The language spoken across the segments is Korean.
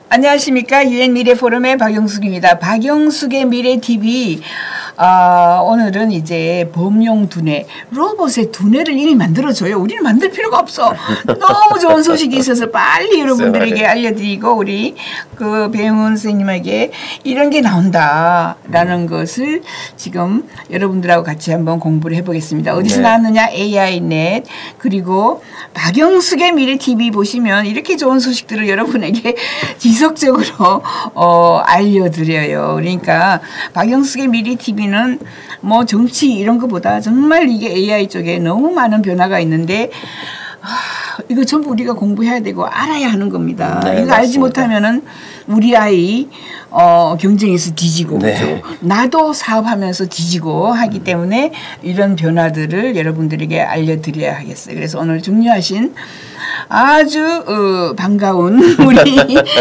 안녕하십니까. 유엔 미래 포럼의 박영숙입니다. 박영숙의 미래 TV. 오늘은 이제 범용 두뇌, 로봇의 두뇌를 이미 만들어줘요. 우리는 만들 필요가 없어. 너무 좋은 소식이 있어서 빨리 여러분들에게 알려드리고 우리 그 배영훈 선생님에게 이런 게 나온다라는 것을 지금 여러분들하고 같이 한번 공부를 해보겠습니다. 어디서 나왔느냐? AI넷 그리고 박영숙의 미래 TV 보시면 이렇게 좋은 소식들을 여러분에게 지속적으로 알려드려요. 그러니까 박영숙의 미래 TV는 뭐 정치 이런 것보다 정말 이게 AI 쪽에 너무 많은 변화가 있는데 이거 전부 우리가 공부해야 되고 알아야 하는 겁니다. 이거 맞습니다. 알지 못하면은 우리 아이 경쟁에서 뒤지고 나도 사업하면서 뒤지고 하기 때문에 이런 변화들을 여러분들에게 알려드려야 하겠어요. 그래서 오늘 중요하신 아주 반가운 우리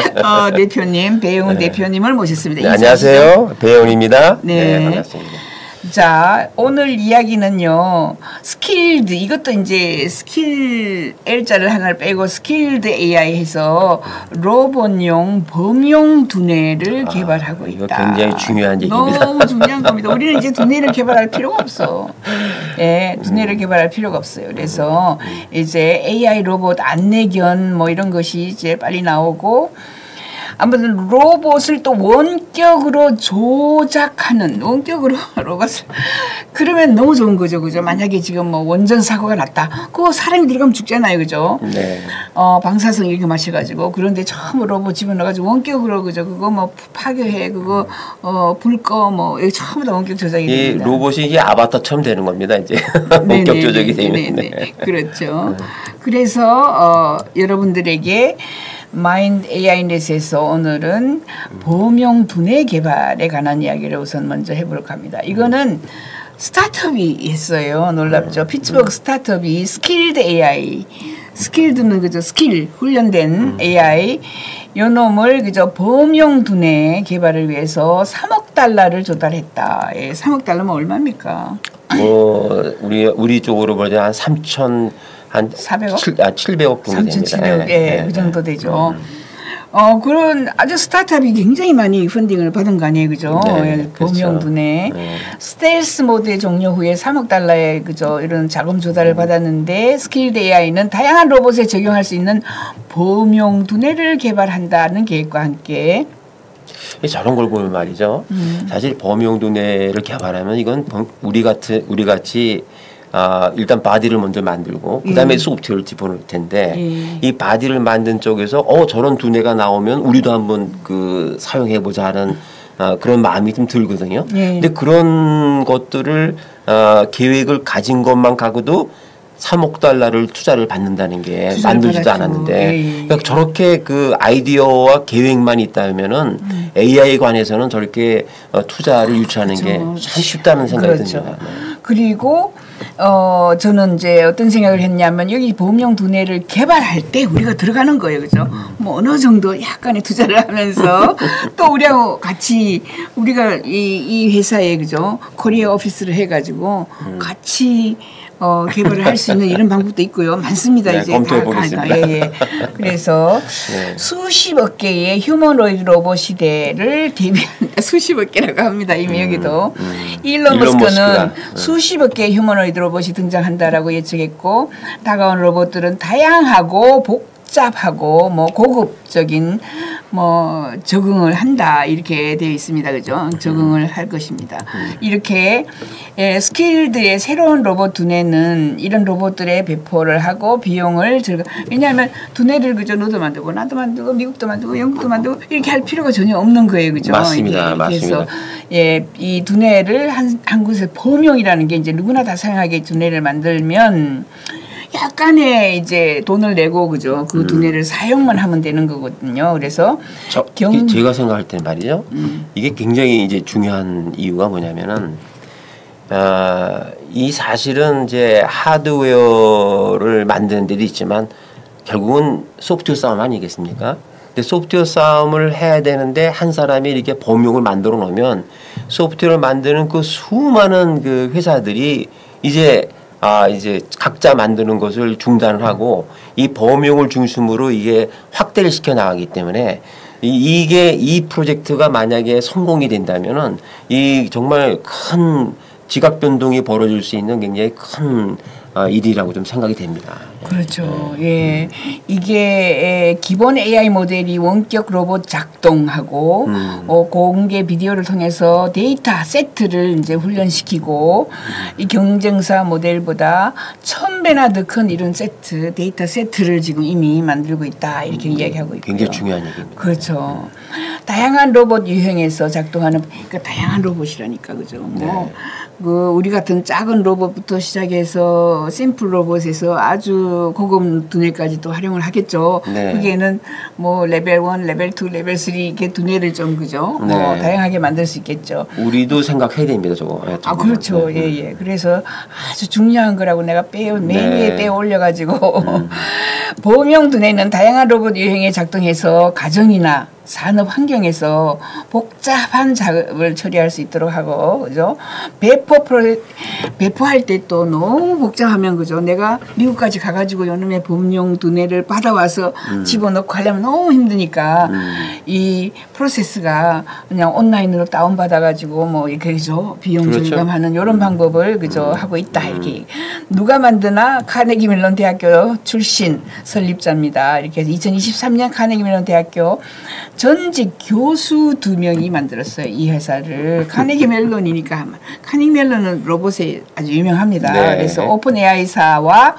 대표님 배영훈 대표님을 모셨습니다. 네, 안녕하세요. 배영훈입니다. 네, 반갑습니다. 자, 오늘 이야기는요, 스킬드, 이것도 이제 스킬 L자를 하나를 빼고 스킬드 AI 해서 로봇용 범용 두뇌를 개발하고 있다. 이거 굉장히 중요한 얘기입니다. 너무 중요한 겁니다. 우리는 이제 두뇌를 개발할 필요가 없어. 예, 두뇌를 개발할 필요가 없어요. 그래서 이제 AI 로봇 안내견 뭐 이런 것이 이제 빨리 나오고 아무튼 로봇을 또 원격으로 조작하는 원격으로 로봇을 그러면 너무 좋은 거죠, 그죠? 만약에 지금 뭐 원전 사고가 났다, 그거 사람이 들어가면 죽잖아요, 그죠? 네. 방사성 이렇게 마셔가지고 그런데 처음 로봇 집어넣어가지고 원격으로 그죠? 그거 뭐 파괴해, 그거 불 꺼 뭐 처음부터 다 원격 조작이 됩니다. 이 로봇이 이게 아바타처럼 되는 겁니다, 이제 원격 조작이 되면. 네, 그렇죠. 그래서 여러분들에게 마인드 AI넷에서 오늘은 범용 두뇌 개발에 관한 이야기를 우선 먼저 해볼까 합니다. 이거는 스타트업이 있어요. 놀랍죠. 피츠버그 스타트업이 스킬드 AI, 스킬드는 그저 스킬 훈련된 AI 요 놈을 그저 범용 두뇌 개발을 위해서 3억 달러를 조달했다. 예, 3억 달러면 얼마입니까? 우리 쪽으로 보자 한 3천 한 400억? 700억 정도 됩니다. 3,700억, 예, 그 정도 되죠. 그런 아주 스타트업이 굉장히 많이 펀딩을 받은 거 아니에요, 그죠? 네, 범용 두뇌. 스텔스 모드의 종료 후에 3억 달러의 그죠 이런 자금 조달을 받았는데 스킬드 AI는 다양한 로봇에 적용할 수 있는 범용 두뇌를 개발한다는 계획과 함께. 저런 걸 보면 말이죠. 사실 범용 두뇌를 개발하면 이건 우리 같이 일단 바디를 먼저 만들고 그다음에 소프트웨어를 집어넣을 텐데 이 바디를 만든 쪽에서 저런 두뇌가 나오면 우리도 한번 사용해 보자 하는 그런 마음이 좀 들거든요. 근데 그런 것들을 계획을 가진 것만 가고도 3억 달러를 투자를 받는다는 게 만들지도 않았는데 그러니까 저렇게 그 아이디어와 계획만 있다면은 AI 관해서는 저렇게 투자를 유치하는 게 참 쉽다는 생각이 듭니다. 그리고 저는 이제 어떤 생각을 했냐면 여기 범용 두뇌를 개발할 때 우리가 들어가는 거예요, 그죠? 뭐 어느 정도 약간의 투자를 하면서 또 우리하고 같이 우리가 이 회사에 그죠? 코리아 오피스를 해가지고 같이 개발을 할 수 있는 이런 방법도 있고요. 많습니다. 네, 이제 검토해 보겠습니다. 예. 그래서 수십억 개의 휴머노이드 로봇 시대를 대비한다. 수십억 개라고 합니다. 이미 여기도 일론 머스크는 수십억 개의 휴머노이드 로봇이 등장한다라고 예측했고 다가온 로봇들은 다양하고 복잡하고 뭐 고급적인 뭐 적응을 한다 이렇게 되어 있습니다, 그죠? 적응을 할 것입니다. 이렇게 스킬드의 새로운 로봇 두뇌는 이런 로봇들의 배포를 하고 비용을 왜냐하면 두뇌를 그죠? 너도 만들고 나도 만들고 미국도 만들고 영국도 만들고 이렇게 할 필요가 전혀 없는 거예요, 그죠? 맞습니다, 그래서 이 두뇌를 한 곳에 범용이라는 게 이제 누구나 다 사용하게 두뇌를 만들면. 약간의 이제 돈을 내고 그죠 그 두뇌를 사용만 하면 되는 거거든요. 그래서 제가 생각할 때 말이죠. 이게 굉장히 이제 중요한 이유가 뭐냐면은 이 사실은 이제 하드웨어를 만드는 데도 있지만 결국은 소프트웨어 싸움 아니겠습니까? 근데 소프트웨어 싸움을 해야 되는데 한 사람이 이렇게 범용을 만들어 놓으면 소프트웨어를 만드는 그 수많은 그 회사들이 이제 각자 만드는 것을 중단을 하고 이 범용을 중심으로 이게 확대를 시켜 나가기 때문에 이게 이 프로젝트가 만약에 성공이 된다면은 이 정말 큰 지각 변동이 벌어질 수 있는 굉장히 큰 일이라고 좀 생각이 됩니다. 그렇죠. 예. 이게 기본 AI 모델이 원격 로봇 작동하고 공개 비디오를 통해서 데이터 세트를 이제 훈련시키고 이 경쟁사 모델보다 1000배나 더 큰 이런 세트, 데이터 세트를 지금 이미 만들고 있다. 이렇게 이야기하고 있고요. 굉장히 중요한 얘기입니다. 그렇죠. 다양한 로봇 유형에서 작동하는 그러니까 다양한 로봇이라니까 그죠. 뭐 그 우리 같은 작은 로봇부터 시작해서 심플 로봇에서 아주 고급 두뇌까지 또 활용을 하겠죠. 네. 거기에는 뭐 레벨 1, 레벨 2, 레벨 3 이렇게 두뇌를 좀 그죠. 네. 뭐 다양하게 만들 수 있겠죠. 우리도 생각해야 됩니다, 저거. 아 그렇죠. 예예. 그래서 아주 중요한 거라고 내가 맨 위에 빼어 올려가지고 보험용 두뇌는 다양한 로봇 유형에 작동해서 가정이나 산업 환경에서 복잡한 작업을 처리할 수 있도록 하고 그죠. 배포할 때 또 너무 복잡하면 그죠. 내가 미국까지 가가지고 요놈의 보험용 두뇌를 받아와서 집어넣고 하려면 너무 힘드니까 이 프로세스가 그냥 온라인으로 다운 받아가지고 뭐 이렇게 그죠. 비용 절감하는 이런 방법을 그죠 하고 있다 이렇게 누가 만드나 카네기 멜론 대학교 출신 설립자입니다. 이렇게 해서 2023년 카네기 멜론 대학교 전직 교수 2명이 만들었어요. 이 회사를. 카네기 멜론이니까 카네기 멜론은 로봇에 아주 유명합니다. 네. 그래서 오픈 AI사와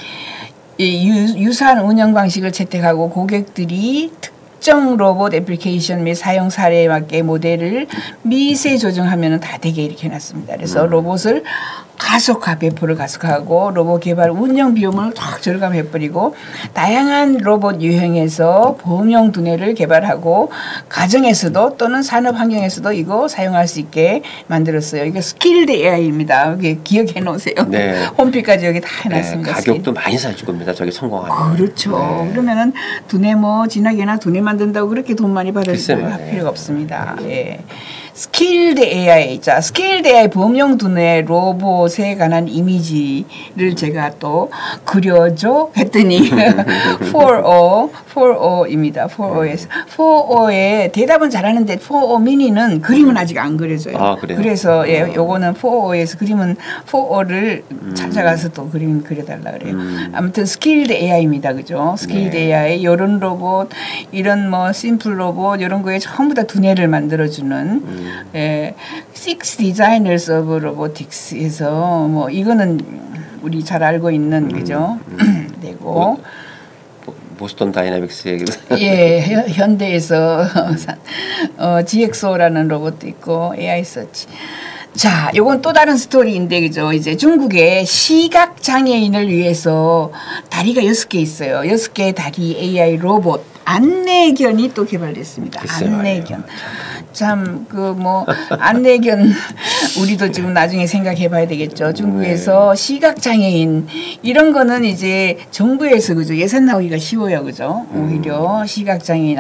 유사한 운영 방식을 채택하고 고객들이 특정 로봇 애플리케이션 및 사용 사례에 맞게 모델을 미세 조정하면 다 되게 이렇게 해놨습니다. 그래서 로봇을 배포를 가속하고 로봇 개발 운영 비용을 확 절감해버리고 다양한 로봇 유형에서 보험용 두뇌를 개발하고 가정에서도 또는 산업 환경에서도 이거 사용할 수 있게 만들었어요. 이게 스킬드 AI입니다. 여기 기억해 놓으세요. 네. 홈페이지까지 여기 다 해놨습니다. 네. 가격도 많이 살 겁니다. 저게 성공하면. 그렇죠. 네. 그러면은 두뇌 뭐 진하게나 두뇌 만든다고 그렇게 돈 많이 받을 네. 필요가 없습니다. 예. 스킬드 AI. 자, 스킬드 AI 보험용 두뇌 로봇에 관한 이미지를 제가 또 그려줘 했더니 4O입니다. 4O에 대답은 잘하는데 4O 미니는 그림은 아직 안 그려져요. 아, 그래요? 그래서 예, 요거는 4O에서 그림은 4O를 찾아가서 또 그림 그려달라 그래요. 아무튼 스킬드 AI입니다. 그죠? 스킬드 AI 이런 로봇, 이런 뭐 심플 로봇 이런 거에 전부 다 두뇌를 만들어주는 예, Six Designers of Robotics에서 뭐 이거는 우리 잘 알고 있는 그죠? 되고 보스턴 다이나믹스의 예, 현대에서 GXO라는 로봇도 있고 AI 서치. 자, 요건 또 다른 스토리인데 그죠? 이제 중국에 시각 장애인을 위해서 다리가 6개 있어요. 6개의 다리 AI 로봇 안내견이 또 개발됐습니다. 안내견. 참 그 뭐 안내견 우리도 지금 나중에 생각해 봐야 되겠죠. 중국에서 시각 장애인 이런 거는 이제 정부에서 그죠? 예산 나오기가 쉬워요. 그죠? 오히려 시각 장애인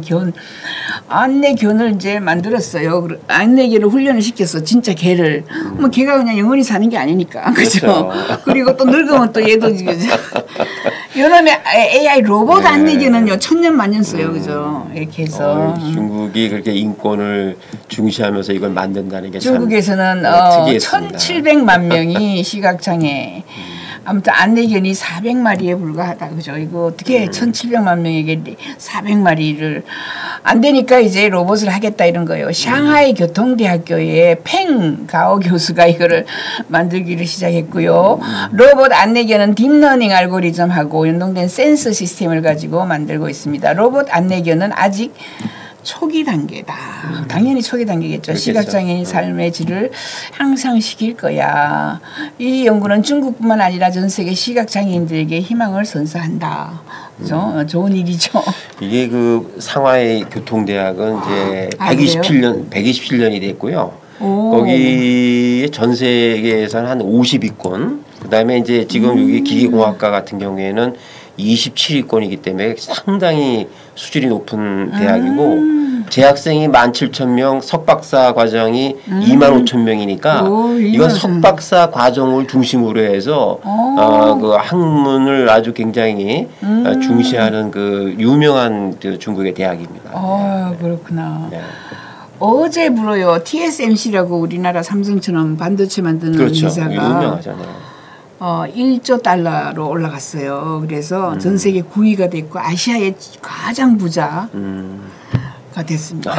안내견을 이제 만들었어요. 안내견을 훈련을 시켰어. 진짜 개를. 뭐 개가 그냥 영원히 사는 게 아니니까. 그죠? 그리고 또 늙으면 또 얘도 그죠? 요놈의 AI 로봇 안내견은요. 천년 만년 써요. 그죠? 이렇게 해서 중국이 그렇게 인권을 중시하면서 이걸 만든다는 게 중국에서는 참 특이했습니다. 1,700만 명이 시각장애 아무튼 안내견이 400마리에 불과하다. 그죠? 이거 어떻게 1,700만 명에게 400마리를 안 되니까 이제 로봇을 하겠다 이런 거예요. 샹하이 교통대학교의 팽가오 교수가 이거를 만들기를 시작했고요. 로봇 안내견은 딥러닝 알고리즘하고 연동된 센서 시스템을 가지고 만들고 있습니다. 로봇 안내견은 아직 초기 단계다. 당연히 초기 단계겠죠. 그렇겠죠. 시각장애인 삶의 질을 향상시킬 거야. 이 연구는 중국뿐만 아니라 전 세계 시각장애인들에게 희망을 선사한다. 그죠? 좋은 일이죠. 이게 그 상하이 교통대학은 이제 127년이 됐고요. 거기 전 세계에서는 한 50위권. 그다음에 이제 지금 여기 기계공학과 같은 경우에는 27위권이기 때문에 상당히 수준이 높은 대학이고 재학생이 17,000명, 석박사 과정이 25,000명이니까 이건 석박사 과정을 중심으로 해서 그 학문을 아주 굉장히 중시하는 그 유명한 그 중국의 대학입니다. 그렇구나. 네. 어제 불어요. TSMC라고 우리나라 삼성처럼 반도체 만드는 그렇죠. 회사가 유명하잖아요. 1조 달러로 올라갔어요. 그래서 전 세계 9위가 됐고 아시아의 가장 부자가 됐습니다.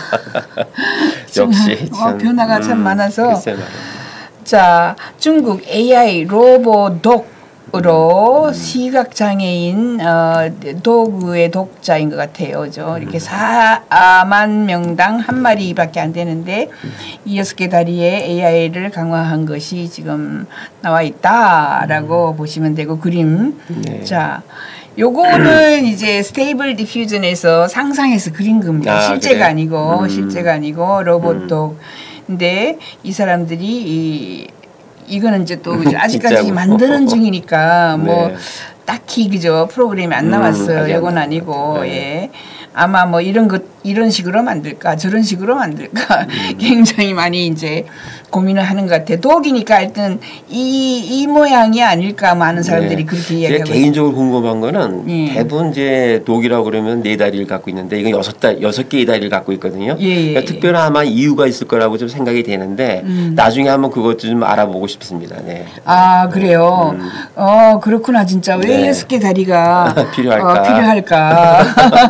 역시 변화가 참 많아서 자 중국 AI 로보독으로 시각장애인 도구의 독자인 것 같아요. 그죠? 이렇게 4만 명당 한 마리밖에 안 되는데 이 6개 다리에 AI를 강화한 것이 지금 나와 있다라고 보시면 되고 그림. 네. 자, 요거는 이제 스테이블 디퓨전에서 상상해서 그린 겁니다. 실제가 아니고 로봇독. 근데 이 사람들이 이거는 이제 또 아직까지 만드는 중이니까 뭐 딱히 그죠 프로그램이 안 나왔어요. 이건 아니고 예. 아마 뭐 이런 식으로 만들까 저런 식으로 만들까 굉장히 많이 이제 고민을 하는 것 같아요. 독이니까 하여튼 이 모양이 아닐까 많은 사람들이 그렇게 이야기하고 개인적으로 궁금한 거는 대부분 이제 독이라고 그러면 4다리를 갖고 있는데 이건 6개의 다리를 갖고 있거든요. 그러니까 특별한 아마 이유가 있을 거라고 좀 생각이 되는데 나중에 한번 그것도 좀 알아보고 싶습니다. 네. 그래요. 그렇구나 진짜 왜 6개 다리가 필요할까?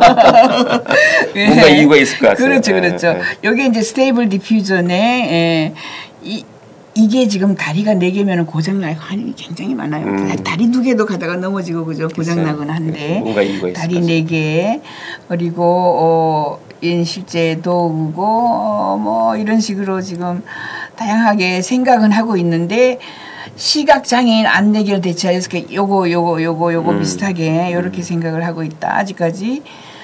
뭔가 이유가 있을 것 같아요. 그렇죠. 여기 이제 스테이블 디퓨전에 이게 지금 다리가 4개면 고장날 확률이 굉장히 많아요. 다리 2개도 가다가 넘어지고 그죠 고장나거나 한데 뭔가 이유가 다리 4개 그리고 실제 도구고 뭐 이런 식으로 지금 다양하게 생각은 하고 있는데 시각장애인 안내기를 대체하여 요거 비슷하게 이렇게 생각을 하고 있다. 아직까지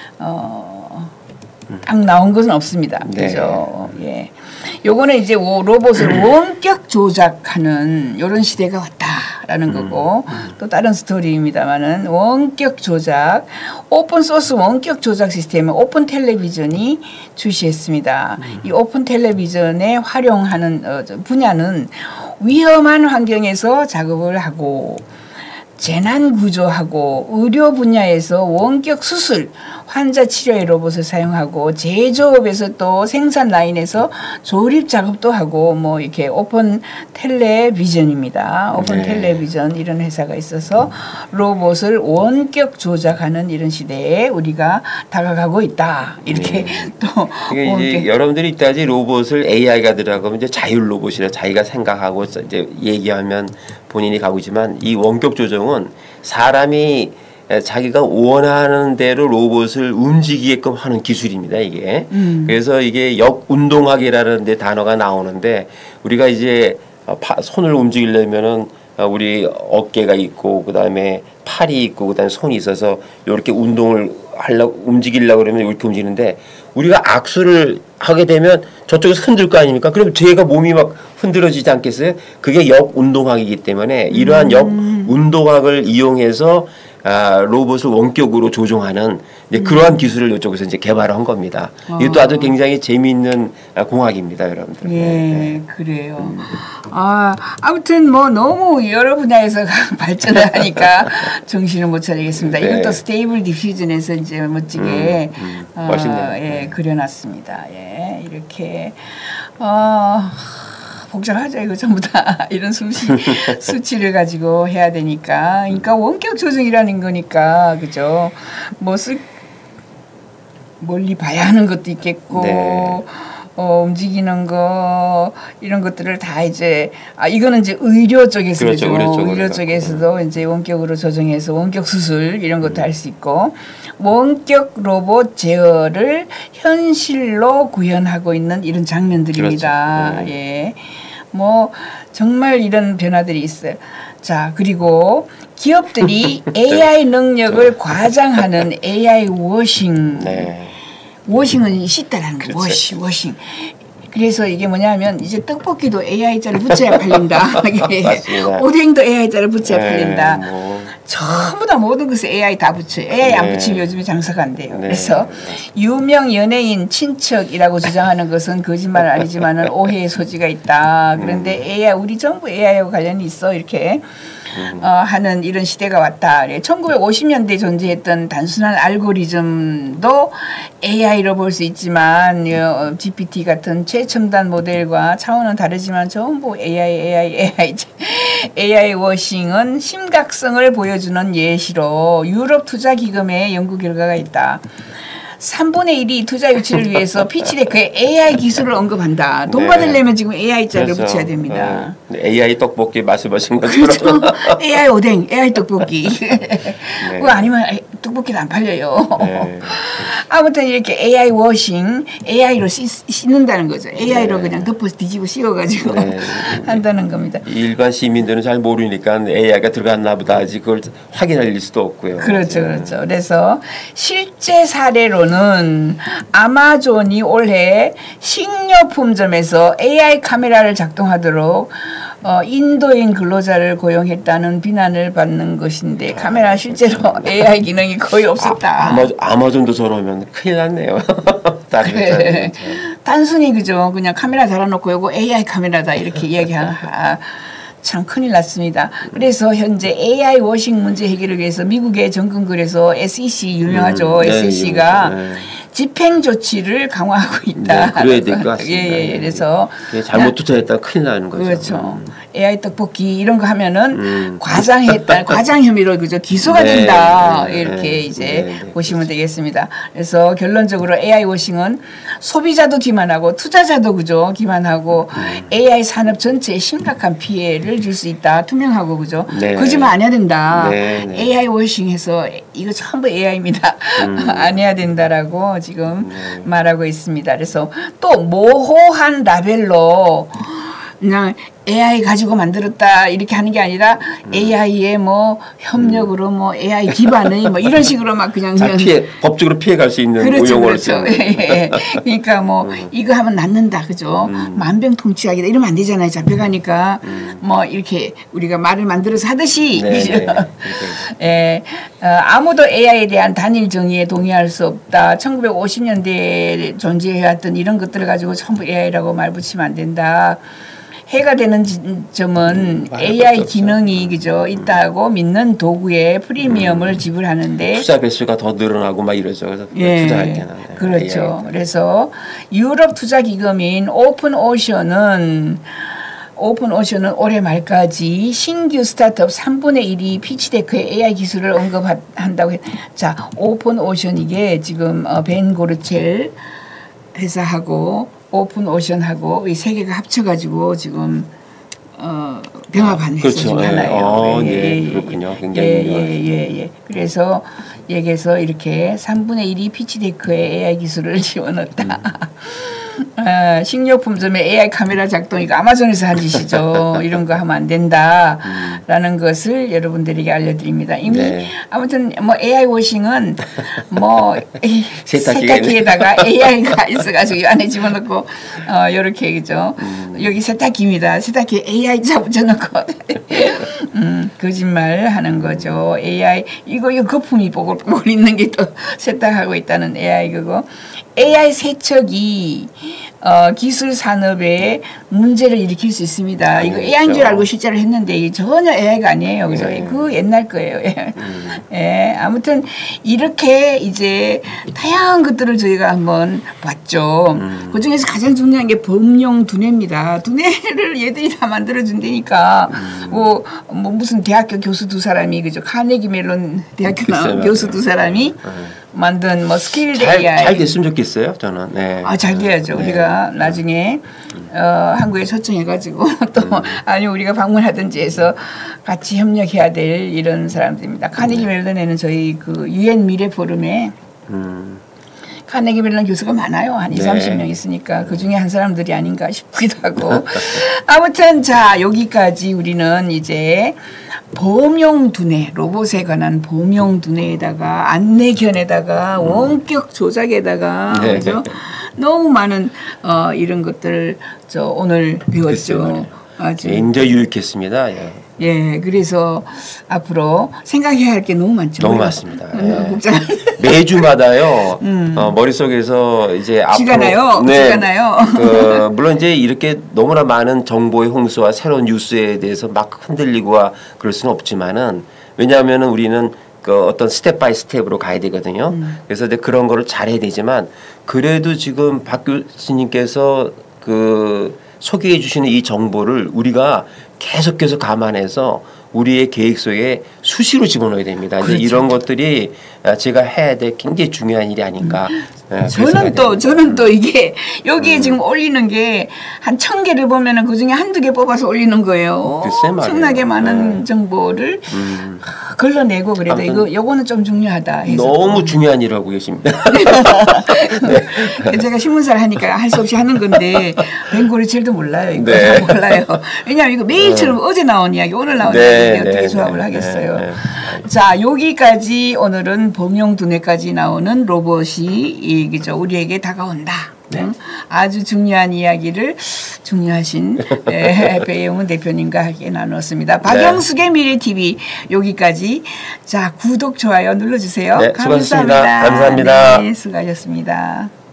딱 나온 것은 없습니다. 그죠? 예. 요거는 이제 로봇을 원격 조작하는 이런 시대가 왔다라는 거고 또 다른 스토리입니다만은 원격 조작 오픈 소스 원격 조작 시스템은 오픈 텔레비전이 출시했습니다. 이 오픈 텔레비전에 활용하는 분야는 위험한 환경에서 작업을 하고 재난 구조하고 의료 분야에서 원격 수술, 환자 치료에 로봇을 사용하고 제조업에서 또 생산 라인에서 조립 작업도 하고 뭐 이렇게 오픈 텔레비전입니다. 오픈 텔레비전 이런 회사가 있어서 로봇을 원격 조작하는 이런 시대에 우리가 다가가고 있다. 이렇게 또 이제 여러분들이 이따지 로봇을 AI가 들어가면 이제 자율 로봇이라 자기가 생각하고 이제 얘기하면 본인이 가고 있지만 이 원격 조정은 사람이 자기가 원하는 대로 로봇을 움직이게끔 하는 기술입니다. 이게 그래서 이게 역운동학이라는 데 단어가 나오는데 우리가 이제 손을 움직이려면은 우리 어깨가 있고 그다음에 팔이 있고 그다음에 손이 있어서 이렇게 운동을 움직이려고 그러면 이렇게 움직이는데 우리가 악수를 하게 되면 저쪽에서 흔들 거 아닙니까? 그럼 제가 몸이 막 흔들어지지 않겠어요? 그게 역운동학이기 때문에 이러한 역운동학을 이용해서 로봇을 원격으로 조종하는 이제 그러한 기술을 이쪽에서 이제 개발한 겁니다. 이것도 아주 굉장히 재미있는 공학입니다, 여러분들. 네, 그래요. 아무튼 뭐 너무 여러 분야에서 발전을 하니까 정신을 못 차리겠습니다. 이것도 스테이블 디퓨전에서 이제 멋지게 그려놨습니다. 예, 이렇게 복잡하죠. 이거 전부 다 이런 수치를 가지고 해야 되니까. 그러니까 원격 조정이라는 거니까 그죠. 멀리 봐야 하는 것도 있겠고 움직이는 거 이런 것들을 다 이제 이거는 이제 의료 쪽에서 그렇죠. 의료 쪽에서도 이제 원격으로 조정해서 원격 수술 이런 것도 할 수 있고 원격 로봇 제어를 현실로 구현하고 있는 이런 장면들입니다. 그렇죠. 예. 뭐 정말 이런 변화들이 있어요. 자, 그리고 기업들이 AI 능력을 과장하는 AI 워싱. 워싱은 씻다라는 거. 워싱. 그래서 이게 뭐냐면 이제 떡볶이도 AI자를 붙여야 팔린다. 오뎅도 AI자를 붙여야 팔린다. 전부 다 모든 것에 AI 다 붙여요. AI 안 붙이면 요즘에 장사가 안 돼요. 그래서 유명 연예인 친척이라고 주장하는 것은 거짓말 아니지만은 오해의 소지가 있다. 그런데 AI 우리 전부 AI하고 관련이 있어 이렇게 하는 이런 시대가 왔다. 1950년대 존재했던 단순한 알고리즘도 AI로 볼 수 있지만 GPT 같은 최첨단 모델과 차원은 다르지만 전부 AI 워싱은 심각성을 보여주는 예시로 유럽 투자기금의 연구 결과가 있다. 3분의 1이 투자 유치를 위해서 피치데크에 AI 기술을 언급한다. 돈 받으려면 지금 AI 자를 붙여야 됩니다. AI 떡볶이 말씀하신 것처럼. 그렇죠. AI 오뎅, AI 떡볶이. 그거 아니면 떡볶이는 안 팔려요. 아무튼 이렇게 AI 워싱, AI로 씻는다는 거죠. AI로 그냥 덮어서 뒤집어 씌워가지고 한다는 겁니다. 일반 시민들은 잘 모르니까 AI가 들어갔나 보다 아직 그걸 확인할 수도 없고요. 그렇죠. 그렇죠. 그래서 실제 사례로는 아마존이 올해 식료품점에서 AI 카메라를 작동하도록 인도인 근로자를 고용했다는 비난을 받는 것인데 카메라 실제로 AI 기능이 거의 없었다. 아마존도 저러면 큰일 났네요. 그래. 단순히 그죠. 그냥 카메라 달아놓고 요거 AI 카메라다 이렇게 이야기하는 참 큰일 났습니다. 그래서 현재 AI 워싱 문제 해결을 위해서 미국의 정권거래소 SEC 유명하죠. SEC가 집행 조치를 강화하고 있다. 그래야 될 것 같습니다. 예. 그래서 잘못 투자했다 큰일 나는 거죠. 그렇죠. AI 떡볶이 이런 거 하면은 과장 혐의로 그죠 기소가 된다. 이렇게 이제 보시면 되겠습니다. 그래서 결론적으로 AI 워싱은 소비자도 기만하고 투자자도 그죠 기만하고 AI 산업 전체에 심각한 피해를 줄 수 있다. 투명하고 그죠. 거짓말 안 해야 된다. AI 워싱해서 이거 전부 AI입니다. 안 해야 된다라고 지금 말하고 있습니다. 그래서 또 모호한 라벨로 그냥 AI 가지고 만들었다 이렇게 하는 게 아니라 AI의 뭐 협력으로 뭐 AI 기반의 뭐 이런 식으로 막 그냥 법적으로 피해갈 수 있는 용어를 쓰는. 그러니까 뭐 이거 하면 낫는다 그죠? 만병통치약이다 이러면 안 되잖아요. 잡혀가니까 뭐 이렇게 우리가 말을 만들어서 하듯이 아무도 AI에 대한 단일 정의에 동의할 수 없다. 1950년대에 존재해왔던 이런 것들을 가지고 전부 AI라고 말 붙이면 안 된다. 해가 되는 점은 AI 기능이 그죠 있다고 믿는 도구에 프리미엄을 지불하는데 투자 배수가 더 늘어나고 막 이러죠. 그래서 투자할 때는 그렇죠. AI. 그래서 유럽 투자 기금인 오픈오션은 올해 말까지 신규 스타트업 3분의 1이 피치데크에 AI 기술을 언급한다고 자, 오픈오션 이게 지금 벤 고르첼 회사하고 오픈오션하고 이 세 개가 합쳐가지고 지금 병합한 회사 중 하나예요. 그렇군요. 굉장히 그래서 여기서 이렇게 3분의 1이 피치데크에 AI 기술을 지원했다. 식료품점에 AI 카메라 작동이고 아마존에서 한 짓이죠. 이런 거 하면 안 된다라는 것을 여러분들에게 알려드립니다. 이미 아무튼 뭐 AI 워싱은 뭐 세탁기에다가 AI가 있어가지고 이 안에 집어넣고 이렇게 그죠. 여기 세탁기입니다. 세탁기에 AI 붙여놓고 거짓말 하는 거죠. AI 이거 거품이 뽀글뽀글 있는 게 또 세탁하고 있다는 AI 그거. AI 세척이 기술 산업에 문제를 일으킬 수 있습니다. 이거 AI인 줄 알고 실제로 했는데 전혀 AI가 아니에요. 그죠? 그 옛날 거예요. 아무튼 이렇게 이제 다양한 것들을 저희가 한번 봤죠. 그 중에서 가장 중요한 게 범용 두뇌입니다. 두뇌를 얘들이 다 만들어준다니까. 뭐 무슨 대학교 교수 두 사람이 그죠? 카네기 멜론 대학교 나온 교수 두 사람이 만든 뭐 스킬드 AI. 잘 됐으면 좋겠어요. 저는. 잘 돼야죠. 우리가 나중에 한국에 초청해가지고 또 아니 우리가 방문하든지 해서 같이 협력해야 될 이런 사람들입니다. 카네기 멜론에는 저희 그 UN 미래 포럼에 카네기 멜론 교수가 많아요. 한 20-30명 있으니까 그중에 한 사람들이 아닌가 싶기도 하고. 아무튼 자 여기까지 우리는 이제 범용 두뇌, 로봇에 관한 범용 두뇌에다가 안내견에다가 원격 조작에다가 그죠? 너무 많은 이런 것들을 오늘 배웠죠. 굉장히 유익했습니다. 예, 그래서 앞으로 생각해야 할 게 너무 많죠. 너무 많습니다. 복잡. 매주마다요. 머릿속에서 이제 쥐가 나요. 쥐가 나요. 물론 이제 이렇게 너무나 많은 정보의 홍수와 새로운 뉴스에 대해서 막 흔들리고 그럴 수는 없지만은 왜냐하면은 우리는 그 어떤 스텝 바이 스텝으로 가야 되거든요. 그래서 이제 그런 거를 잘해야 되지만 그래도 지금 박 교수님께서 그 소개해 주시는 이 정보를 우리가 계속 감안해서 우리의 계획 속에 수시로 집어넣어야 됩니다. 그렇죠. 이제 이런 것들이 제가 해야 될 굉장히 중요한 일이 아닌가. 저는 또 이게 여기에 지금 올리는 게 한 1,000개를 보면은 그 중에 한두 개 뽑아서 올리는 거예요. 엄청나게 많은 정보를 걸러내고 그래도 요거는 좀 중요하다 해서 너무 중요한 일을 하고 계십니다. 네. 제가 신문사를 하니까 할 수 없이 하는 건데 벵골이 제일도 몰라요. 이거 네. 몰라요. 왜냐하면 이거 매일처럼 어제 나온 이야기 오늘 나온 이야기 어떻게 조합을 하겠어요. 자, 여기까지 오늘은 범용두뇌까지 나오는 로봇이 얘기죠. 우리에게 다가온다. 아주 중요한 이야기를 중요하신 배영훈 대표님과 함께 나눴습니다. 박영숙의 미래TV 여기까지. 자, 구독, 좋아요 눌러주세요. 네, 감사합니다. 수고하셨습니다. 감사합니다. 네, 수고하셨습니다.